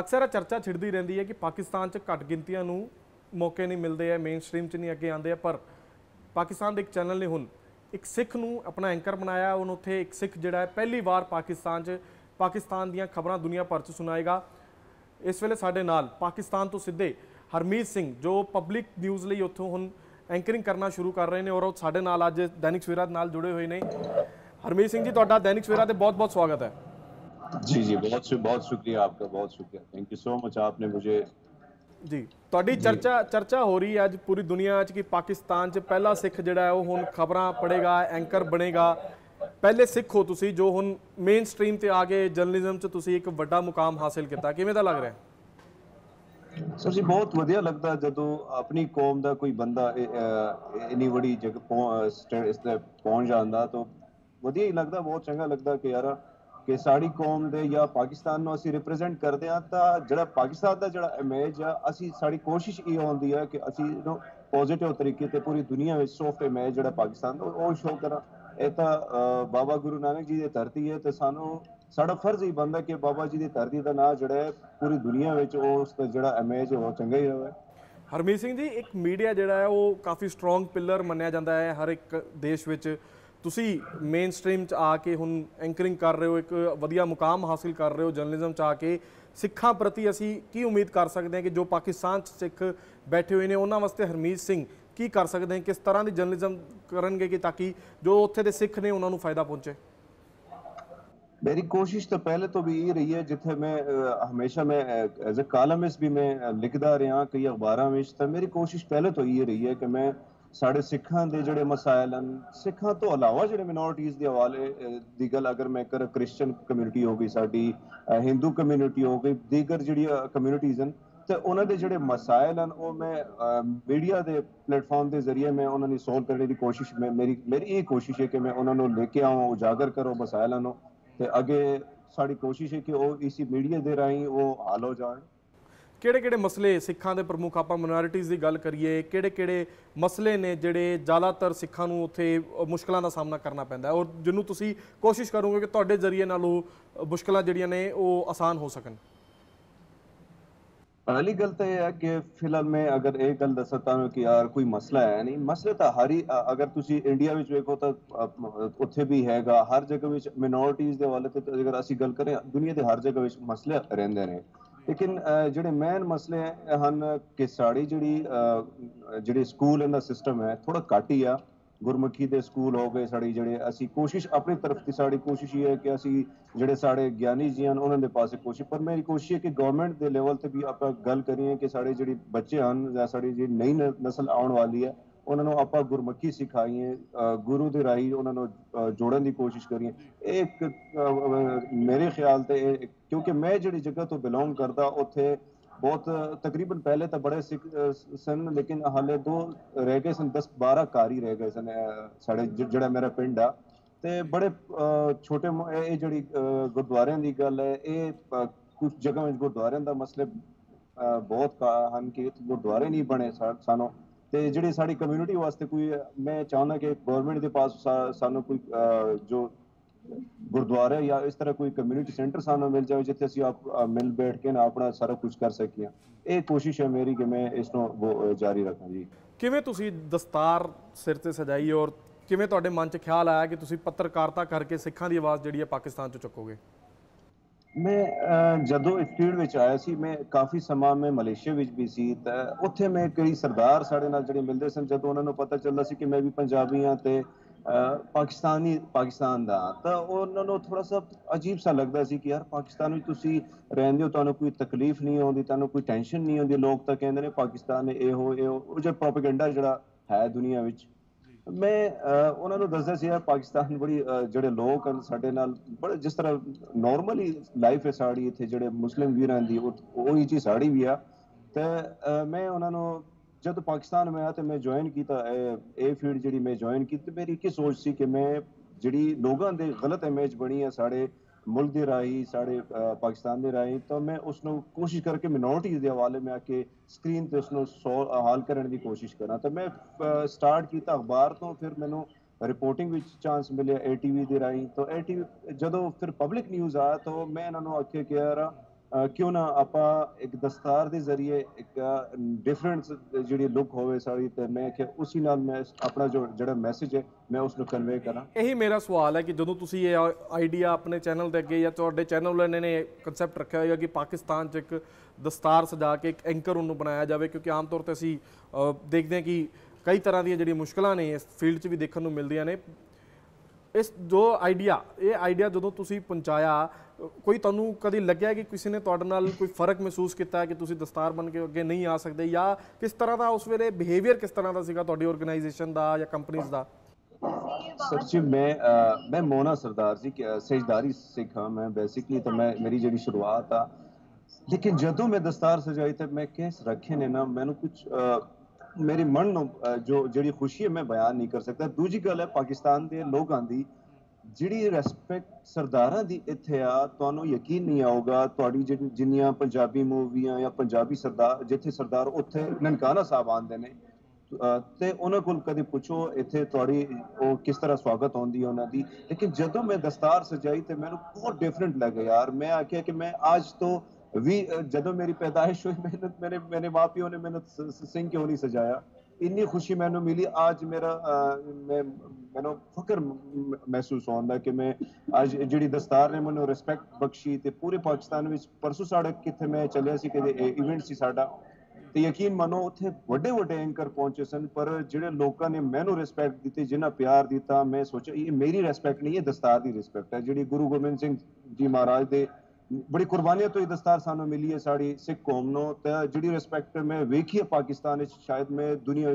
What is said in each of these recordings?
ਅਕਸਰ ਇਹ ਚਰਚਾ ਛਿੜਦੀ ਰਹਿੰਦੀ ਹੈ ਕਿ ਪਾਕਿਸਤਾਨ 'ਚ ਘੱਟ ਗਿਣਤੀਆਂ ਨੂੰ ਮੌਕੇ नहीं मिलते हैं, मेन स्ट्रीम च नहीं अगे आते, पर पाकिस्तान के एक चैनल ने हुण एक सिख नूं अपना एंकर बनाया। हुण उत्थे एक सिख जिहड़ा है पहली बार पाकिस्तान दीयां खबरां दुनिया भर च सुनाएगा। इस वेले साडे नाल पाकिस्तान तो सीधे हरमीत सिंह जो पब्लिक न्यूज़ लई उत्थों हुण एंकरिंग करना शुरू कर रहे हैं और साडे नाल अज दैनिक सवेरा नाल जुड़े हुए हैं। हरमीत सिंह जी, तुहाडा दैनिक सवेरा ते बहुत बहुत स्वागत है। जी जी, बहुत शुक्रिया आपका, बहुत शुक्रिया, थैंक यू सो मच, आपने मुझे जी। तुहाडी चर्चा हो रही है अज पूरी दुनिया कि पाकिस्तान च पहला सिख जिहड़ा है वो हुण खबरां पढ़ेगा, एंकर बनेगा। पहले सिख हो तुसीं जो हुण मेन स्ट्रीम ते आ गए, जर्नलिज्म च तुसीं एक वड्डा मुकाम हासिल किया, किवें दा लग रहा है? सर जी बहुत वधिया लगदा जदों अपनी कौम दा कोई बंदा इन्नी वड्डी जगह इस ते पहुंच जांदा, तो वधिया ही लगदा, बहुत चंगा लगदा कि यार कि साड़ी कौम दे या पाकिस्तान नूं असीं रिप्रजेंट करदे हां। तां जिहड़ा पाकिस्तान दा जिहड़ा इमेज आ, असीं साड़ी कोशिश ये होंदी है कि असीं इहनूं पॉजिटिव तरीके ते पूरी दुनिया विच सॉफ्ट इमेज जिहड़ा पाकिस्तान दा ओह शो करां। इह तां बाबा गुरु नानक जी दी धरती है ते सानूं साडा फर्ज ही बनदा कि बाबा जी दी धरती दा नाम जिहड़ा है पूरी दुनिया विच उस दा जिहड़ा इमेज है ओह चंगा ही रहे। हरमीत सिंह जी, एक मीडिया जिहड़ा है वो काफ़ी स्ट्रोंग पिलर मन्निया जाता है हर एक देश विच। तुसी मेन स्ट्रीम च आके हुण एंकरिंग कर रहे हो, एक वधिया मुकाम हासिल कर रहे हो जर्नलिज्म च आके, सिखां प्रति असी की उम्मीद कर सकते हैं कि जो पाकिस्तान च सिख बैठे हुए हैं उन्होंने वास्ते हरमीत सिंह की कर सकते हैं, किस तरह की जर्नलिज्म करेंगे कि ताकि जो उत्थे दे सिख ने उन्होंने फायदा पहुँचे? मेरी कोशिश तो पहले तो भी ये रही है, जिथे मैं हमेशा मैं एज ए कालमिस्ट भी मैं लिखदा रहा कई अखबारां विच, तो मेरी कोशिश पहले तो ये रही है कि मैं साढ़े सिखां दे जिहड़े मसाइल हैं, सिखां तो अलावा जिहड़े मिनोरिटीज़ दे हवाले दी गल अगर मैं कर, क्रिश्चियन कम्यूनिटी हो गई साडी, हिंदू कम्यूनिटी हो गई, दीगर जिहड़ी कम्यूनिटीज़ हैं, तो उन्हां दे जिहड़े मसाइल हैं वो मैं मीडिया दे प्लेटफॉर्म के जरिए मैं उन्होंने सोल्व करने की कोशिश मेरी ये कोशिश है कि मैं उन्होंने लेके आवां, उजागर करो मसाइलों नूं, ते अगे साड़ी कोशिश है कि वो इसी मीडिया दे राही वो हल हो जाए। ਕਿਹੜੇ ਮਸਲੇ ਸਿੱਖਾਂ ਦੇ ਪ੍ਰਮੁੱਖ ਆਪਾਂ ਮਿਨੋਰਿਟੀਜ਼ ਦੀ ਗੱਲ ਕਰੀਏ, ਕਿਹੜੇ ਮਸਲੇ ਨੇ ਜਿਹੜੇ ਜ਼ਿਆਦਾਤਰ ਸਿੱਖਾਂ ਨੂੰ ਉੱਥੇ ਮੁਸ਼ਕਲਾਂ ਦਾ ਸਾਹਮਣਾ ਕਰਨਾ ਪੈਂਦਾ ਹੈ ਔਰ ਜਿਹਨੂੰ ਤੁਸੀਂ ਕੋਸ਼ਿਸ਼ ਕਰੋਗੇ ਕਿ ਤੁਹਾਡੇ ਜ਼ਰੀਏ ਨਾਲ ਉਹ ਮੁਸ਼ਕਲਾਂ ਜਿਹੜੀਆਂ ਨੇ ਉਹ ਆਸਾਨ ਹੋ ਸਕਣ? पहली गल तो यह है कि फिलहाल मैं अगर एक गल दस सकता हूँ कि यार कोई मसला है नहीं, मसले तो हर ही अगर तुसी इंडिया में देखो तो उत्थे भी हैगा, हर जगह विच मिनोरिटीज़ दे हवाले ते अगर असी गल करें दुनिया के हर जगह विच मसले रहिंदे ने, लेकिन जिहड़े मेन मसले हैं कि साड़ी जिहड़ी स्कूल दा सिस्टम है थोड़ा घट ही आ। गुरमुखी दे स्कूल हो गए साड़ी, जिहड़े असी कोशिश अपनी तरफ की साड़ी कोशिश ये है कि असी जिहड़े साढ़े ज्ञानी जी हैं उन्होंने पास कोशिश, पर मेरी कोशिश है कि गवर्नमेंट के लेवल पर भी आप गल करिए कि साढ़े जिहड़े बच्चे हैं या साड़ी जी नई नस्ल आने वाली है उन्होंने आप गुरमुखी सिखाइए, गुरु के राही उन्होंने जोड़न की कोशिश करिए। एक मेरे ख्याल से क्योंकि मैं जिहड़ी जगह तो बिलोंग करता उत्थे बहुत तकरीबन पहले तो बड़े सिख सन, लेकिन हाले दो रह गए सन, 10-12 कार ही रह गए सन साढ़े जिहड़ा मेरा पिंड आ, ते बड़े छोटे ये जिहड़ी गुरुद्वारियां दी गल है, ये कुछ जगह में गुरुद्वारियां दा मसले बहुत हैं कि गुरुद्वारे नहीं बने सानों, ते जिहड़ी साडी कम्यूनिटी वास्ते कोई मैं चाहना कि गवर्नमेंट के पास सानू कोई जो गुरुद्वारे या इस तरह कोई कम्यूनिटी सेंटर सानू मिल जाए जिथे असीं आप मिल बैठ के ना अपना सारा कुछ कर सकिए। ये कोशिश है मेरी कि मैं इसनों वो जारी रखां जी। किवें तुसीं दस्तार सिर ते सजाई और किवें तुहाडे मन च ख्याल आया कि तुसीं पत्रकारिता करके सिखां दी आवाज़ जिहड़ी है पाकिस्तान चों चुकोगे? मैं जदों इस फील्ड विच आया सी, मैं काफ़ी समा मैं मलेशिया विच भी सी, ते उत्थे मैं कई सरदार साडे नाल जिहड़े मिलदे सन, जदों उन्हां नूं पता चलदा सी कि मैं भी पंजाबी हां ते पाकिस्तान दा, तां उन्हां नूं थोड़ा सा अजीब सा लगदा सी कि यार पाकिस्तान विच तुसीं रहिंदे हो, तुहानूं कोई तकलीफ नहीं आउंदी, तुहानूं कोई टेंशन नहीं आउंदी, लोग तां कहंदे ने पाकिस्तान इहो जो प्रोपेगेंडा जिहड़ा है दुनिया विच। मैं उन्हां नूं दसदा सी यार पाकिस्तान बड़ी जिहड़े लोग हैं साडे नाल बड़े जिस तरह नॉर्मली लाइफ है साड़ी इत्थे जिहड़े मुस्लिम वीरां दी ओही चीज़ साड़ी भी आ, ते मैं उन्हां नूं जब पाकिस्तान में आया तो मैं ज्वाइन किया ए फील्ड जिहड़ी मैं ज्वाइन की, तो मेरी एक सोच सी कि मैं जिहड़ी लोगों दे गलत इमेज बनी है साढ़े मुल्क के राही साढ़े पाकिस्तान के राही, तो मैं उसनों कोशिश करके मिनोरिटीज़ के हवाले में आके स्क्रीन पर उसनों हल करने की कोशिश करा। तो मैं स्टार्ट किया अखबार तो, फिर मैनू रिपोर्टिंग विच चांस मिले ATV के राही, तो ATV जदों फिर पब्लिक न्यूज़ आया तो मैं इन्होंने आख्या कि यार क्यों ना ਆਪਾਂ ਇੱਕ ਦਸਤਾਰ ਦੇ ਜ਼ਰੀਏ ਇੱਕ ਡਿਫਰੈਂਟ ਜਿਹੜੀ ਲੁੱਕ ਹੋਵੇ ਸਾਡੀ, ਤੇ ਮੈਂ ਕਿ ਉਸੇ ਨਾਲ ਮੈਂ ਆਪਣਾ ਜਿਹੜਾ ਮੈਸੇਜ ਹੈ ਮੈਂ ਉਸ ਨੂੰ ਕਨਵੇ ਕਰਾਂ। ਇਹੀ ਮੇਰਾ ਸਵਾਲ ਹੈ ਕਿ ਜਦੋਂ ਤੁਸੀਂ ਇਹ ਆਈਡੀਆ ਆਪਣੇ ਚੈਨਲ ਦੇ ਅੱਗੇ ਜਾਂ ਤੁਹਾਡੇ ਚੈਨਲ ਵਾਲਿਆਂ ਨੇ ਕਨਸੈਪਟ ਰੱਖਿਆ ਹੋਇਆ ਕਿ ਪਾਕਿਸਤਾਨ 'ਚ ਇੱਕ ਦਸਤਾਰ ਸਜਾ ਕੇ ਇੱਕ ਐਂਕਰ ਉਹਨੂੰ ਬਣਾਇਆ ਜਾਵੇ, ਕਿਉਂਕਿ ਆਮ ਤੌਰ 'ਤੇ ਅਸੀਂ ਦੇਖਦੇ ਹਾਂ ਕਿ ਕਈ ਤਰ੍ਹਾਂ ਦੀਆਂ ਜਿਹੜੀਆਂ ਮੁਸ਼ਕਲਾਂ ਨੇ ਇਸ ਫੀਲਡ 'ਚ ਵੀ ਦੇਖਣ ਨੂੰ ਮਿਲਦੀਆਂ ਨੇ। ਇਸ ਜੋ ਇਹ ਆਈਡੀਆ ਜਦੋਂ ਤੁਸੀਂ ਪਹੁੰਚਾਇਆ, ਕੋਈ ਤੁਹਾਨੂੰ ਕਦੀ ਲੱਗਿਆ ਕਿ ਕਿਸੇ ਨੇ ਤੁਹਾਡੇ ਨਾਲ ਕੋਈ ਫਰਕ ਮਹਿਸੂਸ ਕੀਤਾ ਕਿ ਤੁਸੀਂ ਦਸਤਾਰ ਬਣ ਕੇ ਅੱਗੇ ਨਹੀਂ ਆ ਸਕਦੇ, ਜਾਂ ਕਿਸ ਤਰ੍ਹਾਂ ਦਾ ਉਸ ਵੇਲੇ ਬਿਹੇਵੀਅਰ ਕਿਸ ਤਰ੍ਹਾਂ ਦਾ ਸੀਗਾ ਤੁਹਾਡੀ ਆਰਗੇਨਾਈਜੇਸ਼ਨ ਦਾ ਜਾਂ ਕੰਪਨੀਜ਼ ਦਾ? ਸਰ ਜੀ ਮੈਂ ਮੋਨਾ ਸਰਦਾਰ ਜੀ ਸਜਦਾਰੀ ਸਿੱਖ ਹਾਂ ਮੈਂ ਬੇਸਿਕਲੀ, ਤਾਂ ਮੇਰੀ ਜਿਹੜੀ ਸ਼ੁਰੂਆਤ ਆ, ਲੇਕਿਨ ਜਦੋਂ ਮੈਂ ਦਸਤਾਰ ਸਜਾਈ ਤੇ ਮੈਂ ਕਿਸ ਰੱਖੇ ਨੇ ਨਾ ਮੈਨੂੰ ਕੁਝ ਮੇਰੇ ਮਨ ਨੂੰ ਜੋ ਜਿਹੜੀ ਖੁਸ਼ੀ ਹੈ ਮੈਂ ਬਿਆਨ ਨਹੀਂ ਕਰ ਸਕਦਾ। ਦੂਜੀ ਗੱਲ ਹੈ ਪਾਕਿਸਤਾਨ ਦੇ ਲੋਕਾਂ ਦੀ ਜਿਹੜੀ ਰਿਸਪੈਕਟ ਸਰਦਾਰਾਂ ਦੀ ਇੱਥੇ ਆ, ਤੁਹਾਨੂੰ ਯਕੀਨ ਨਹੀਂ ਆਊਗਾ। ਤੁਹਾਡੀ ਜਿੰਨੀਆਂ ਪੰਜਾਬੀ ਮੂਵੀਆਂ ਜਾਂ ਪੰਜਾਬੀ ਸਰਦਾਰ ਜਿੱਥੇ ਸਰਦਾਰ ਉੱਥੇ ਨਨਕਾਣਾ ਸਾਹਿਬ ਆਉਂਦੇ ਨੇ, ਤੇ ਉਹਨਾਂ ਕੋਲ ਕਦੇ ਪੁੱਛੋ ਇੱਥੇ ਤੁਹਾਡੀ ਉਹ ਕਿਸ ਤਰ੍ਹਾਂ ਸਵਾਗਤ ਹੁੰਦੀ ਹੈ ਉਹਨਾਂ ਦੀ। ਲੇਕਿਨ ਜਦੋਂ ਮੈਂ ਦਸਤਾਰ ਸਜਾਈ ਤੇ ਮੈਨੂੰ ਬਹੁਤ ਡਿਫਰੈਂਟ ਲੱਗਾ ਯਾਰ। ਮੈਂ ਆਖਿਆ ਕਿ ਮੈਂ ਅੱਜ ਤੋਂ ਵੀ ਜਦੋਂ ਮੇਰੀ ਪੈਦਾਇਸ਼ ਹੋਈ ਮੇਰੇ ਮਾਂ ਪਿਓ ਨੇ ਮੈਨੂੰ ਸਿੰਘ ਕਿਉਂ ਨਹੀਂ ਸਜਾਇਆ। ਇੰਨੀ ਖੁਸ਼ੀ ਮੈਨੂੰ ਮਿਲੀ ਅੱਜ। ਮੈਨੂੰ ਫਖਰ ਮਹਿਸੂਸ ਹੁੰਦਾ ਕਿ ਮੈਂ ਅੱਜ ਜਿਹੜੀ ਦਸਤਾਰ ਨੇ ਮੈਨੂੰ ਰਿਸਪੈਕਟ ਬਖਸ਼ੀ। ਤੇ ਪੂਰੇ ਪਾਕਿਸਤਾਨ ਵਿੱਚ ਪਰਸੋਂ ਸਾਡਾ ਕਿੱਥੇ ਮੈਂ ਚੱਲਿਆ ਸੀ ਕਿ ਇਵੈਂਟ ਸੀ ਸਾਡਾ, ਤੇ ਯਕੀਨ ਮੰਨੋ ਉੱਥੇ ਵੱਡੇ ਵੱਡੇ ਐਂਕਰ ਪਹੁੰਚੇ ਸਨ, ਪਰ ਜਿਹੜੇ ਲੋਕਾਂ ਨੇ ਮੈਨੂੰ ਰਿਸਪੈਕਟ ਦਿੱਤੀ, ਜਿਨ੍ਹਾਂ ਪਿਆਰ ਦਿੱਤਾ, ਮੈਂ ਸੋਚਿਆ ਇਹ ਮੇਰੀ ਰਿਸਪੈਕਟ ਨਹੀਂ, ਇਹ ਦਸਤਾਰ ਦੀ ਰਿਸਪੈਕਟ ਹੈ ਜਿਹੜੀ ਗੁਰੂ ਗੋਬਿੰਦ ਸਿੰਘ ਜੀ ਮਹਾਰਾਜ ਦੇ ਬੜੀ ਕੁਰਬਾਨੀਆਂ ਤੋਂ ਇਹ ਦਸਤਾਰ ਸਾਨੂੰ ਮਿਲੀ ਹੈ ਸਾਡੀ ਸਿੱਖ ਕੌਮ ਨੂੰ। ਤੇ ਜਿਹੜੀ ਰਿਸਪੈਕਟ ਮੈਂ ਵੇਖੀ ਹੈ ਪਾਕਿਸਤਾਨ ਵਿੱਚ, ਸ਼ਾਇਦ ਮੈਂ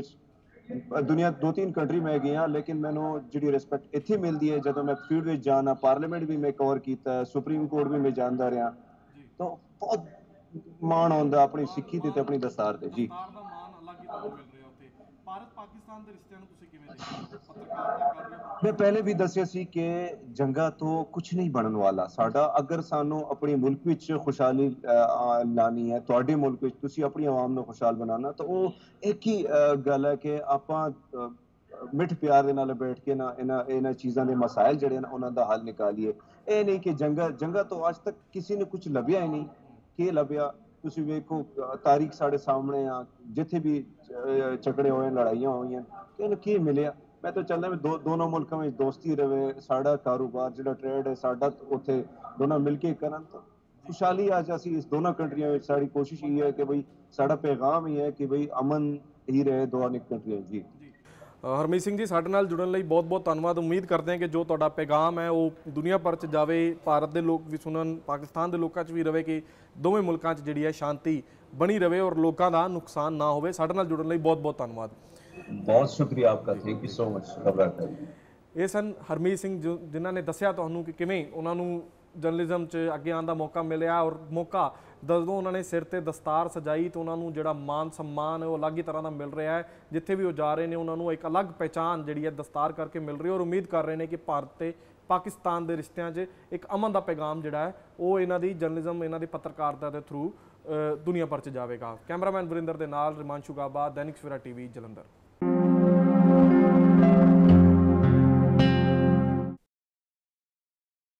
ਦੁਨੀਆ 2-3 ਕੰਟਰੀ ਮੈਂ ਗਿਆ, ਲੇਕਿਨ ਮੈਨੂੰ ਜਿਹੜੀ ਰਿਸਪੈਕਟ ਇੱਥੇ ਮਿਲਦੀ ਹੈ ਜਦੋਂ ਮੈਂ ਫੀਲਡ ਵਿੱਚ ਜਾਣਾ, ਪਾਰਲੀਮੈਂਟ ਵੀ ਮੈਂ ਕਵਰ ਕੀਤਾ, ਸੁਪਰੀਮ ਕੋਰਟ ਵੀ ਮੈਂ ਜਾਂਦਾ ਰਿਹਾ, ਤਾਂ ਬਹੁਤ ਮਾਣ ਆਉਂਦਾ ਆਪਣੀ ਸਿੱਖੀ ਤੇ ਆਪਣੀ ਦਸਤਾਰ ਤੇ। ਜੀ ਦਸਤਾਰ ਦਾ ਮਾਣ ਅਲੱਗ ਹੀ ਤੁਹਾਨੂੰ ਮਿਲ ਰਿਹਾ ਉੱਥੇ। ਭਾਰਤ ਪਾਕਿਸਤਾਨ ਦੇ ਰਿਸ਼ਤਿਆਂ ਨੂੰ ਤੁਸੀਂ ਕਿਵੇਂ ਦੇਖਦੇ ਹੋ? ਪੱਤਰਕਾਰ ਦਾ ਕਰ ਰਹੇ ਹੋ। ਮੈਂ ਪਹਿਲੇ ਵੀ ਦੱਸਿਆ ਸੀ ਕਿ ਜੰਗਾਂ ਤੋਂ ਕੁਝ ਨਹੀਂ ਬਣਨ ਵਾਲਾ ਸਾਡਾ। ਅਗਰ ਸਾਨੂੰ ਆਪਣੇ ਮੁਲਕ ਵਿੱਚ ਖੁਸ਼ਹਾਲੀ ਲਾਣੀ ਹੈ, ਤੁਹਾਡੇ ਮੁਲਕ ਵਿੱਚ ਤੁਸੀਂ ਆਪਣੀ ਆਵਾਮ ਨੂੰ ਖੁਸ਼ਹਾਲ ਬਣਾਉਣਾ, ਤਾਂ ਉਹ ਇੱਕ ਹੀ ਗੱਲ ਹੈ ਕਿ ਆਪਾਂ ਮਿੱਠ ਪਿਆਰ ਦੇ ਨਾਲ ਬੈਠ ਕੇ ਨਾ ਇਹਨਾਂ ਚੀਜ਼ਾਂ ਦੇ ਮਸਾਇਲ ਜਿਹੜੇ ਨੇ ਉਹਨਾਂ ਦਾ ਹੱਲ ਨਿਕਾਲੀਏ। ਇਹ ਨਹੀਂ ਕਿ ਜੰਗਾਂ ਤੋਂ ਅੱਜ ਤੱਕ ਕਿਸੇ ਨੇ ਕੁਝ ਲੱਭਿਆ ਹੀ ਨਹੀਂ। ਕੀ ਲੱਭਿਆ? ਤੁਸੀਂ ਵੇਖੋ ਤਾਰੀਖ ਸਾਡੇ ਸਾਹਮਣੇ ਆ, ਜਿੱਥੇ ਵੀ ਝਗੜੇ ਹੋਏ, ਲੜਾਈਆਂ ਹੋਈਆਂ, ਇਹਨੂੰ ਕੀ ਮਿਲਿਆ? ਮੈਂ ਤਾਂ ਚਾਹੁੰਦਾ ਵੀ ਦੋਨੋਂ ਮੁਲਕਾਂ ਵਿੱਚ ਦੋਸਤੀ ਰਵੇ, ਸਾਡਾ ਕਾਰੋਬਾਰ ਜਿਹੜਾ ਟ੍ਰੇਡ ਹੈ ਸਾਡਾ ਉੱਥੇ ਦੋਨੋਂ ਮਿਲ ਕੇ ਕਰਨ ਤਾਂ ਖੁਸ਼ਹਾਲੀ ਅੱਜ ਅਸੀਂ ਇਸ ਦੋਨੋਂ ਕੰਟਰੀਆਂ ਵਿੱਚ। ਸਾਡੀ ਕੋਸ਼ਿਸ਼ ਇਹ ਹੈ ਕਿ ਬਈ ਸਾਡਾ ਪੈਗਾਮ ਹੀ ਹੈ ਕਿ ਬਈ ਅਮਨ ਹੀ ਰਹੇ ਦੋਵਾਂ ਕੰਟਰੀਆਂ। ਜੀ ਹਰਮੀਤ ਸਿੰਘ ਜੀ, ਸਾਡੇ ਨਾਲ ਜੁੜਨ ਲਈ ਬਹੁਤ ਬਹੁਤ ਧੰਨਵਾਦ। ਉਮੀਦ ਕਰਦੇ ਹਾਂ ਕਿ ਜੋ ਤੁਹਾਡਾ ਪੈਗਾਮ ਹੈ ਉਹ ਦੁਨੀਆ ਭਰ 'ਚ ਜਾਵੇ, ਭਾਰਤ ਦੇ ਲੋਕ ਵੀ ਸੁਣਨ, ਪਾਕਿਸਤਾਨ ਦੇ ਲੋਕਾਂ 'ਚ ਵੀ ਰਵੇ, ਕਿ ਦੋਵੇਂ ਮੁਲਕਾਂ 'ਚ ਜਿਹੜੀ ਹੈ ਸ਼ਾਂਤੀ ਬਣੀ ਰਵੇ ਔਰ ਲੋਕਾਂ ਦਾ ਨੁਕਸਾਨ ਨਾ ਹੋਵੇ। ਸਾਡੇ ਨਾਲ ਜੁੜਨ ਲਈ ਬਹੁਤ ਬਹੁਤ ਧੰਨਵਾਦ। ਬਹੁਤ ਸ਼ੁਕਰੀਆ ਆਪਕਾ, ਥੈਂਕ ਯੂ ਸੋ ਮਚ। ਇਹ ਸਨ ਹਰਮੀਤ ਸਿੰਘ ਜਿਨ੍ਹਾਂ ਨੇ ਦੱਸਿਆ ਤੁਹਾਨੂੰ ਕਿ ਕਿਵੇਂ ਉਹਨਾਂ ਨੂੰ ਜਰਨਲਿਜ਼ਮ 'ਚ ਅੱਗੇ ਆਉਣ ਦਾ ਮੌਕਾ ਮਿਲਿਆ, ਔਰ ਮੌਕਾ ਜਦੋਂ ਉਹਨਾਂ ਨੇ ਸਿਰ ਤੇ ਦਸਤਾਰ ਸਜਾਈ ਤਾਂ ਉਹਨਾਂ ਨੂੰ ਜਿਹੜਾ ਮਾਨ ਸਨਮਾਨ ਹੈ ਉਹ ਅਲੱਗ ਹੀ ਤਰ੍ਹਾਂ ਦਾ ਮਿਲ ਰਿਹਾ ਹੈ। ਜਿੱਥੇ ਵੀ ਉਹ ਜਾ ਰਹੇ ਨੇ ਉਹਨਾਂ ਨੂੰ ਇੱਕ ਅਲੱਗ ਪਹਿਚਾਣ ਜਿਹੜੀ ਹੈ ਦਸਤਾਰ ਕਰਕੇ ਮਿਲ ਰਹੀ ਹੈ, ਔਰ ਉਮੀਦ ਕਰ ਰਹੇ ਨੇ ਕਿ ਭਾਰਤ ਤੇ ਪਾਕਿਸਤਾਨ ਦੇ ਰਿਸ਼ਤਿਆਂ 'ਚ ਇੱਕ ਅਮਨ ਦਾ ਪੈਗਾਮ ਜਿਹੜਾ ਹੈ ਉਹ ਇਹਨਾਂ ਦੀ ਜਰਨਲਿਜ਼ਮ, ਇਹਨਾਂ ਦੀ ਪੱਤਰਕਾਰਤਾ ਦੇ ਥਰੂ ਦੁਨੀਆ ਭਰ 'ਚ ਜਾਵੇਗਾ। ਕੈਮਰਾਮੈਨ ਵਰਿੰਦਰ ਦੇ ਨਾਲ ਰਿਮਾਂਸ਼ੂ ਗਾਬਾ, ਦੈਨਿਕ ਸਵੇਰਾ TV, ਜਲੰਧਰ।